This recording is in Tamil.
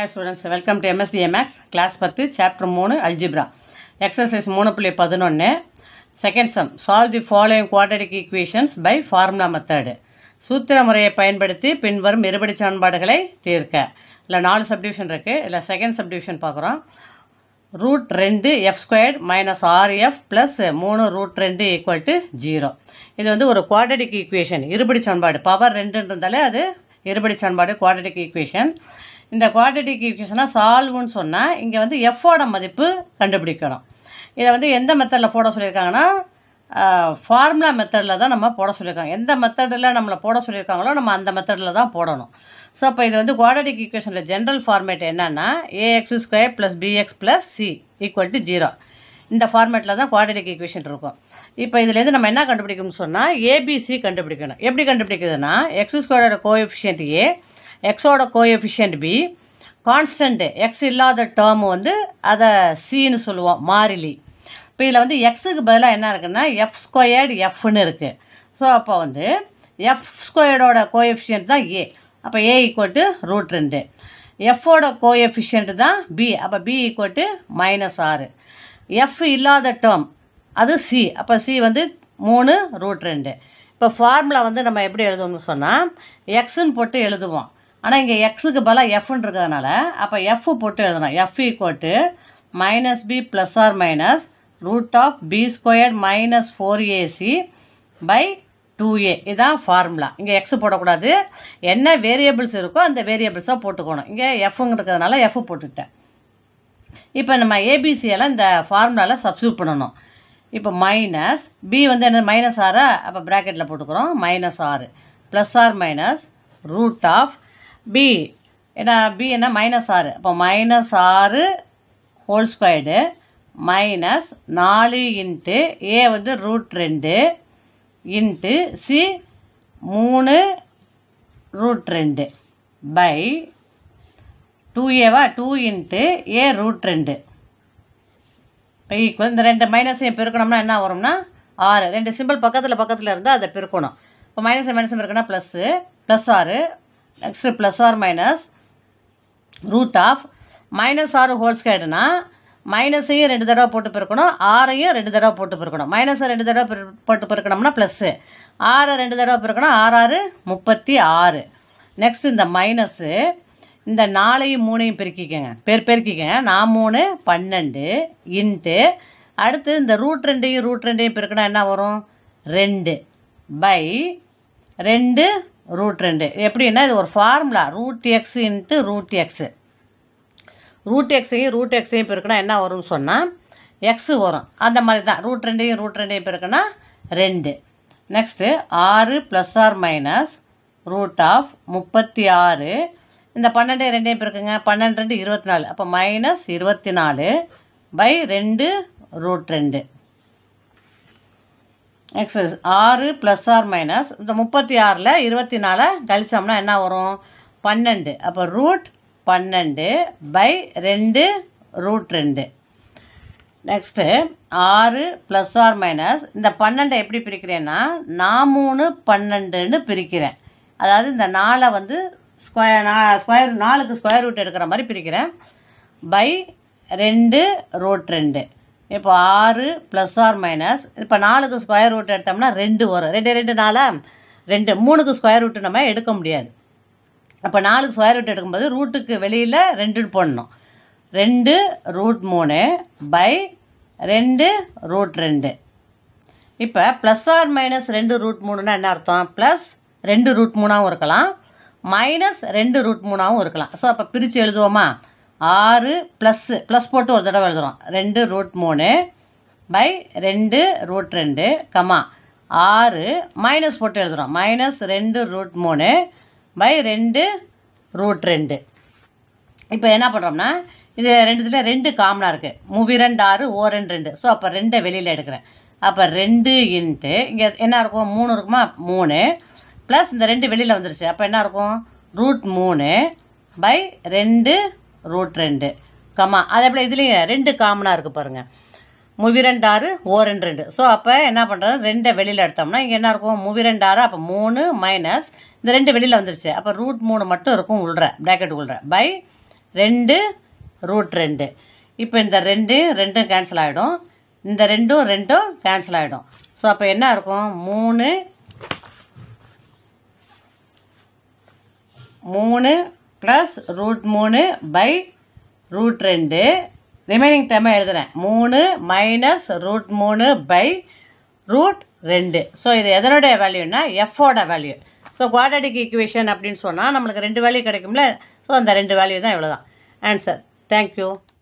Hi students, welcome to MSDMX, Class 10, Chapter 3, Algebra. Exercise 3.11. Second sum, solve the following quadratic equations by formula method. சூத்திர முறையை பயன்படுத்தி பின்வரும் இருபடி சமன்பாடுகளை தீர்க்க. இல்லை 4 சப்டிவிஷன் இருக்குது. இல்லை செகண்ட் சப்டிவிஷன் பார்க்குறோம். Root 2 f squared minus 6f plus 3 root 2 equal to 0. இது வந்து ஒரு குவாட்ரடிக் ஈக்குவேஷன், இருபடி சமன்பாடு. பவர் 2 இருந்தாலே அது இருபடி சமன்பாடு, குவாட்ரடிக் ஈக்குவேஷன். இந்த குவாட்ரடிக் ஈக்குவேஷனாக சால்வ்னு சொன்னால் இங்கே வந்து எஃபோட மதிப்பு கண்டுபிடிக்கணும். இதை வந்து எந்த மெத்தடில் போட சொல்லியிருக்காங்கன்னா ஃபார்முலா மெத்தடில் தான் நம்ம போட சொல்லியிருக்காங்க. எந்த மெத்தடில் நம்மளை போட சொல்லியிருக்காங்களோ நம்ம அந்த மெத்தடில் தான் போடணும். ஸோ அப்போ இது வந்து குவாட்ரடிக் ஈக்குவேஷனில் ஜென்ரல் ஃபார்மேட் என்னென்னா AX square plus BX plus C equal to 0. இந்த ஃபார்மேட்டில் தான் குவாட்ரடிக் ஈக்குவேஷன் இருக்கும். இப்போ இதுலேருந்து நம்ம என்ன கண்டுபிடிக்கணும்னு சொன்னால் ஏபிசி கண்டுபிடிக்கணும். எப்படி கண்டுபிடிக்குதுன்னா எக்ஸ் ஸ்கொயரோட கோஎஃபிஷியன்ட் ஏ, எக்ஸோட கோஎஃபிஷியன்ட் பி, கான்ஸ்டன்ட்டு எக்ஸ் இல்லாத டேர்ம் வந்து அதை சின்னு சொல்லுவோம், மாறிலி. இப்போ இதில் வந்து எக்ஸுக்கு பதிலாக என்ன இருக்குன்னா எஃப் ஸ்கொயர்டு எஃப்னு இருக்குது. ஸோ அப்போ வந்து எஃப் ஸ்கொயர்டோட கோஎஃபிஷியன்ட் தான் ஏ, அப்போ ஏ ஈக்குவல் டு ரூட் 2. எஃபோட கோஎஃபிஷியன்ட் தான் பி, அப்போ பி ஈக்குவல் டு -6. எஃப் இல்லாத டேர்ம் அது சி, அப்போ சி வந்து 3 ரூட் 2. இப்போ ஃபார்முலா வந்து நம்ம எப்படி எழுதணும்னு சொன்னால் எக்ஸுன்னு போட்டு எழுதுவோம். ஆனால் இங்கே எக்ஸுக்கு பதிலாக எஃப்னு இருக்கிறதுனால அப்போ எஃப் போட்டு எழுதணும். F equal to -b plus or minus root of B squared minus 4ac by 2a. இதுதான் ஃபார்முலா. இங்கே எக்ஸ் போடக்கூடாது, என்ன வேரியபிள்ஸ் இருக்கோ அந்த வேரியபிள்ஸாக போட்டுக்கணும். இங்கே எஃப்ங்க இருக்கிறதுனால எஃப் போட்டுக்கிட்டேன். இப்போ நம்ம ஏபிசியெல்லாம் இந்த ஃபார்முலாவில் சப்ஸ்டியூட் பண்ணணும். இப்போ மைனஸ் பி வந்து என்ன -6, அப்போ ப்ராக்கெட்டில் போட்டுக்கிறோம் -6 plus or minus root of B, ஏன்னா பி என்ன -6, அப்போ -6 whole squared minus 4 into A வந்து root 2 into C 3 root 2 by 2ஏவா 2 இன்ட்டு ஏ ரூட் 2. இப்போ ஈக்குவல் இந்த ரெண்டு மைனஸையும் பெருக்கணும்னா என்ன வரும்னா 6. ரெண்டு சிம்பிள் பக்கத்தில் இருந்தால் அதை பெருக்கணும். இப்போ மைனஸ் இருக்குன்னா plus plus 6, next plus or minus root of -6 whole ஸ்கொயர்டுனா மைனஸையும் 2 தடவை போட்டு பெருக்கணும், 6ஐயும் 2 தடவை போட்டு பெருக்கணும். மைனஸை 2 தடவை போட்டு பெருக்கணும்னா ப்ளஸ்ஸு, 6 2 தடவை பெருக்கணும், 6 36. நெக்ஸ்ட் இந்த மைனஸு இந்த 4ஐயும் 3ஐயும் பெருக்கிக்கங்க, பெருக்கிக்கங்க. 4 3 12 இன்ட்டு அடுத்து இந்த ரூட் 2ஐயும் பெருக்கினா என்ன வரும் 2 பை 2 ரூட் 2. எப்படின்னா இது ஒரு formula, root X into root X. Root எக்ஸையும் பெருக்கினா என்ன வரும்னு சொன்னால் எக்ஸு வரும். அந்த மாதிரி தான் ரூட் 2ஐயும் பெருக்கினா 2. Next 6 plus or minus root of 36. இந்த 12 2ஐயும் பெருக்குங்க, 12 2 24, அப்போ -24 by 2 root 2. Next 6 plus or minus இந்த 36ல் 24 கழிச்சோம்னா என்ன வரும் 12, அப்போ root 12 by 2 root 2. Next 6 plus or minus இந்த 12 எப்படி பிரிக்கிறேன்னா 4 12ன்னு பிரிக்கிறேன். அதாவது இந்த 4 வந்து ஸ்கொயர் 4க்கு ஸ்கொயர் ரூட் எடுக்கிற மாதிரி பிரிக்கிறேன் பை 2 ரூட் 2. இப்போ 6 ப்ளஸ் ஆர் மைனஸ் இப்போ 4க்கு ஸ்கொயர் ரூட் எடுத்தோம்னா 2 வரும். 2 2 4 2, 3க்கு ஸ்கொயர் ரூட்டு நம்ம எடுக்க முடியாது. அப்போ 4க்கு ஸ்கொயர் ரூட் எடுக்கும்போது ரூட்டுக்கு வெளியில் 2 போடணும். 2 ரூட் 3 பை 2 ரூட் 2. இப்போ ப்ளஸ் ஆர் மைனஸ் 2 ரூட் 3னா என்ன அர்த்தம், ப்ளஸ் 2 ரூட் 3ஆகவும் இருக்கலாம், மைனஸ் 2 ரூட் 3ஆகவும் இருக்கலாம். ஸோ அப்போ பிரித்து எழுதுவோமா, 6 ப்ளஸ் போட்டு ஒரு தடவை எழுதுகிறோம் 2 root 3 by 2 root 2 comma 6 minus போட்டு எழுதுகிறோம் -2 ரூட் 3 பை 2 ரூட் 2. இப்போ என்ன பண்ணுறோம்னா இது ரெண்டுத்துல 2 காமனாக இருக்குது, 3 6 4 2. ஸோ அப்போ 2 வெளியில் எடுக்கிறேன். அப்போ 2 இன்ட்டு இங்கே என்ன இருக்கும் 3 இருக்குமா, 3 ப்ளஸ் இந்த 2 வெளியில் வந்துருச்சு, அப்போ என்ன இருக்கும் ரூட் 3 பை 2 ரூட் 2 கமா அதே போல் இதுலேயும் 2 காமனாக இருக்குது பாருங்கள், 3 6 4 2. ஸோ அப்போ என்ன பண்ணுறோம் 2 வெளியில் எடுத்தோம்னா இங்கே என்ன இருக்கும் 3 6, அப்போ 3 மைனஸ் இந்த 2 வெளியில் வந்துருச்சு, அப்போ ரூட் 3 மட்டும் இருக்கும் உள்ற ப்ராக்கெட் உள்ற பை 2 √2. இப்போ இந்த 2 கேன்சல் ஆகிடும், இந்த 2 கேன்சல் ஆகிடும். ஸோ அப்போ என்ன இருக்கும், 3 ப்ளஸ் √3/√2. ரிமைனிங் டேர்மை எழுதுகிறேன், 3 மைனஸ் √3/√2. ஸோ இது எதனுடைய வேல்யூனா எஃபோட வேல்யூ. ஸோ குவாட்ரடிக் ஈக்குவேஷன் அப்படின்னு சொன்னால் நம்மளுக்கு 2 வேல்யூ கிடைக்கும்ல. ஸோ அந்த 2 வேல்யூ தான் இவ்வளோ தான் ஆன்சர். தேங்க்யூ.